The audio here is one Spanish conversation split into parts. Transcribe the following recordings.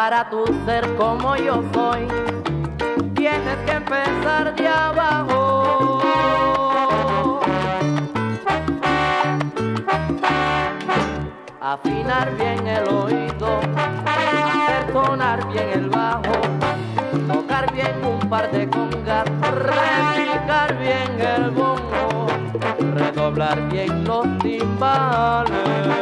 Para tú ser como yo soy, tienes que empezar de abajo. Afinar bien el oído, hacer sonar bien el bajo, tocar bien un par de congas, repicar bien el bombo, redoblar bien los timbales.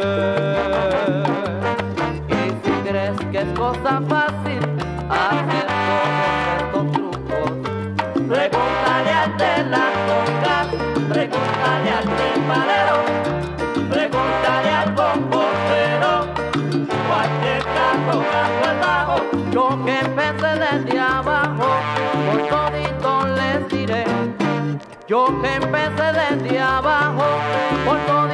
Y si crees que es cosa fácil hacer todos estos trucos, pregúntale al de las congas, pregúntale al timbalero, pregúntale al bombocero, cualquier caso el bajo. Yo que empecé desde abajo, por todito les diré. Yo que empecé desde abajo, por todito